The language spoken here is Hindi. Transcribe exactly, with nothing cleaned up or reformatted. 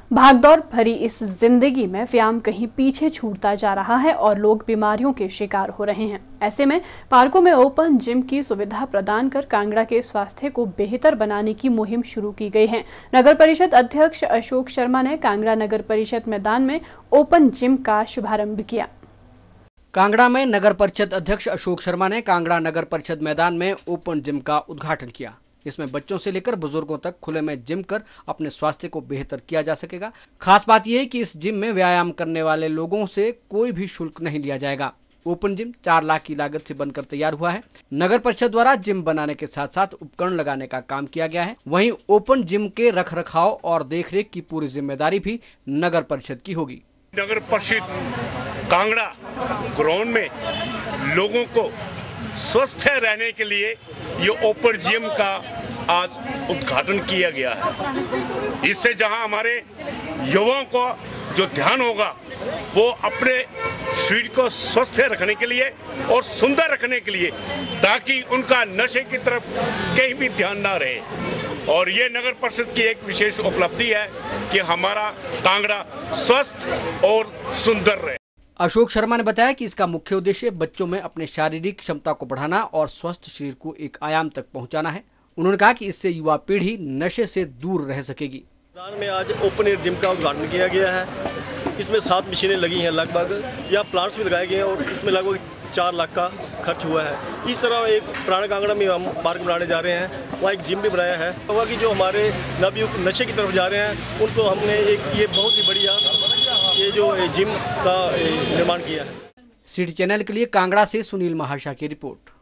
भागदौड़ भरी इस जिंदगी में व्यायाम कहीं पीछे छूटता जा रहा है और लोग बीमारियों के शिकार हो रहे हैं। ऐसे में पार्कों में ओपन जिम की सुविधा प्रदान कर कांगड़ा के स्वास्थ्य को बेहतर बनाने की मुहिम शुरू की गई है। नगर परिषद अध्यक्ष अशोक शर्मा ने कांगड़ा नगर परिषद मैदान में ओपन जिम का शुभारंभ किया। कांगड़ा में नगर परिषद अध्यक्ष अशोक शर्मा ने कांगड़ा नगर परिषद मैदान में ओपन जिम का उद्घाटन किया। इसमें बच्चों से लेकर बुजुर्गों तक खुले में जिम कर अपने स्वास्थ्य को बेहतर किया जा सकेगा। खास बात यह है कि इस जिम में व्यायाम करने वाले लोगों से कोई भी शुल्क नहीं लिया जाएगा। ओपन जिम चार लाख की लागत से बनकर तैयार हुआ है। नगर परिषद द्वारा जिम बनाने के साथ साथ उपकरण लगाने का काम किया गया है। वहीं ओपन जिम के रख रखाव और देखरेख की पूरी जिम्मेदारी भी नगर परिषद की होगी। नगर परिषद कांगड़ा ग्राउंड में लोगों को स्वस्थ रहने के लिए ये ओपन जिम का आज उद्घाटन किया गया है। इससे जहां हमारे युवाओं को जो ध्यान होगा वो अपने शरीर को स्वस्थ रखने के लिए और सुंदर रखने के लिए, ताकि उनका नशे की तरफ कहीं भी ध्यान ना रहे। और ये नगर परिषद की एक विशेष उपलब्धि है कि हमारा कांगड़ा स्वस्थ और सुंदर रहे। अशोक शर्मा ने बताया कि इसका मुख्य उद्देश्य बच्चों में अपने शारीरिक क्षमता को बढ़ाना और स्वस्थ शरीर को एक आयाम तक पहुंचाना है। उन्होंने कहा कि इससे युवा पीढ़ी नशे से दूर रह सकेगी। मैदान में आज ओपन एयर जिम का उद्घाटन किया गया है। इसमें सात मशीनें लगी हैं लगभग, यहाँ प्लांट्स भी लगाए गए हैं और इसमें लगभग चार लाख का खर्च हुआ है। इस तरह एक पुराना कांगड़ा में हम पार्क बनाने जा रहे हैं, वहाँ एक जिम भी बनाया है। हुआ कि जो हमारे नवयुवक नशे की तरफ जा रहे हैं उनको हमने एक ये बहुत ही बढ़िया ये जो जिम का निर्माण किया है। सिटी चैनल के लिए कांगड़ा से सुनील महाशा की रिपोर्ट।